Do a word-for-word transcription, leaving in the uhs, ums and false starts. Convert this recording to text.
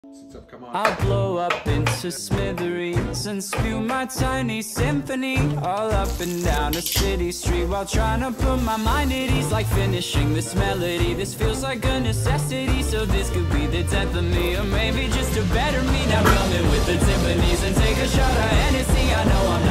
Since I've come on. I'll blow up into smithereens and spew my tiny symphony all up and down a city street while trying to put my mind at ease. Like finishing this melody, this feels like a necessity. So this could be the death of me, or maybe just a better me. Now come in with the timpanis and take a shot of Hennessy. I know I'm not